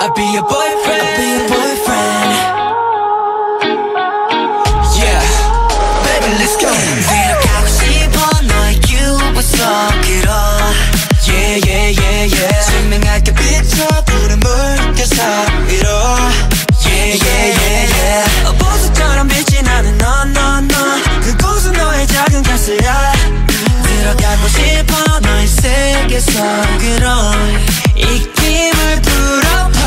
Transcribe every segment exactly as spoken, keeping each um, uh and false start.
I'll be your boyfriend. I'll be your boyfriend. Yeah, baby, let's go. 데려가고 싶어 너의 유부서 그러. Yeah, yeah, yeah, yeah. 증명할게 비춰 푸른 물결 위로. Yeah, yeah, yeah, yeah. 보석처럼 빛이 나는 너, 너, 너. 그곳은 너의 작은 가스야. 들어가고 싶어 너의 세계 속으로. 이 힘을 불어봐.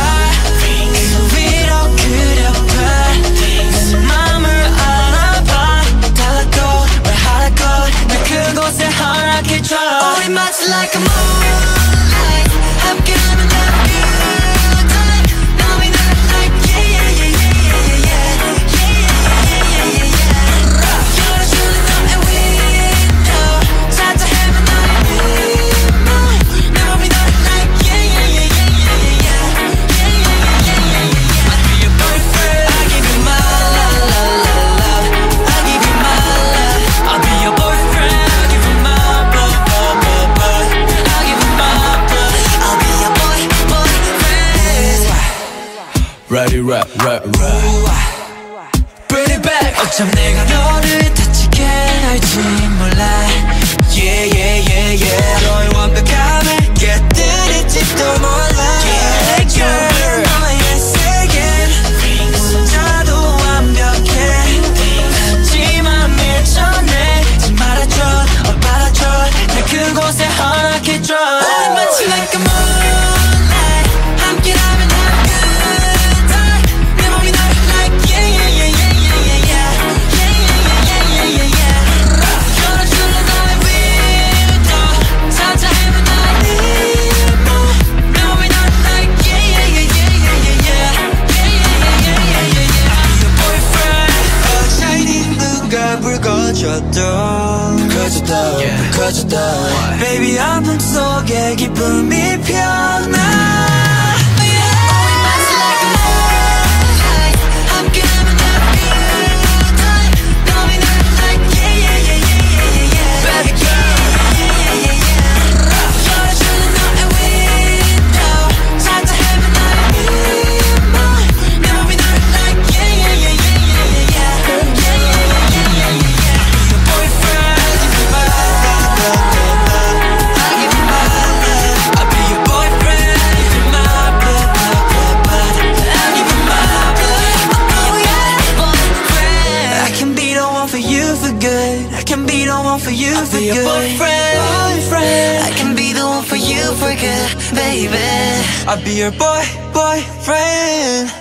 그 위로 그려봐. 내 맘을 알아봐. 달라고 말하라고 날 그곳에 허락해줘. 우리 마치 like a moonlight. 함께하면 난 good time. 너의 나를 like yeah yeah yeah yeah yeah yeah yeah yeah yeah. 열어주는 너의 window. 살짝 해봐 너의 ritmo. 내 맘이 너를 like yeah yeah yeah yeah yeah yeah yeah yeah yeah. I'll be your boyfriend. I give you my love, love, love. I give you my love. I'll be your boyfriend. I give you my love, love, love, love. I give you my love. I'll be your boy, boyfriend. Ready, rap, rap, rap. Bring it back. 어쩜 내가 너를 다치게 할지 몰라. Yeah, yeah, yeah, yeah. 너의 완벽함을 깨뜨릴지도 몰라. Yeah, girl. 너의 세계는 혼자도 완벽해. 하지만 밀쳐내 말아줘, 어 말아줘. 날 그곳에 허락해줘. 우리 마치 like a moonlight. 함께라면 I'm good time. 내 맘이 너를 like yeah yeah yeah yeah yeah yeah yeah yeah yeah yeah yeah. 열어줄래 너의 window. 살짝 해봐 너의 ritmo. 내 맘이 너를 like yeah yeah yeah yeah yeah yeah yeah yeah yeah yeah yeah. I'll be your boyfriend. shining 누가 불 꺼져도 커졌다, yeah. 커졌다. Baby 아픔 속에 기쁨이 피어나. For you I'll for be your good. boyfriend. Boyfriend. I can be the one for you for good, baby. I'll be your boy, boyfriend.